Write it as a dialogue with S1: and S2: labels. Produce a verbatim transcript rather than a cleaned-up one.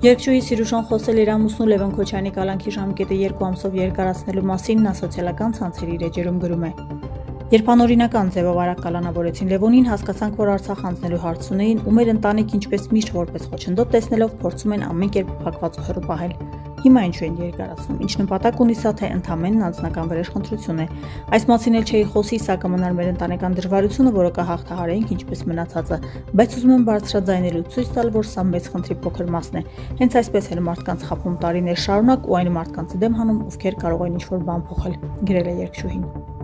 S1: Երկչուհի Սիրուշան խոսել իր ամուսնու Լևոն Քոչյանի կալանքի ժամկետը երկու ամսով երկարացնելու մասին նա սոցիալական ցանցերի իր էջերում գրում է. Երբ անօրինական ձևով արագ կալանավորեցին Լևոնին, հասկացանք, որ Արցախ անցնելու հարց ունեին ու մեր ընտանիք ինչպես միշտ որպես խոչընդոտ տեսնելով փորձում են ամեն կերպ փակված ու հեռու պահել։ Հիմա ինչու են երկարացնում, ինչ նպատակ ունի սա, թե ընդհանրեն անձնական վրեժխնդրություն է։ Այս մասին էլ չէի խոսի, սա կմնար մեր ընտանեկան դժվարությունը, որը կհաղթահարեինք ինչպես մնացածը, բայց ուզում եմ բարձրաձայնելու ցույց տալ, որ սա մեծ խնդրի փոքր մասն է։ Հենց այսպես էլ մարդկանց խափում տարիներ շարունակ ու այն մարդկանց դեմ հանում, ովքեր կարող են ինչ-որ բան փոխել, գրել է երգչուհին։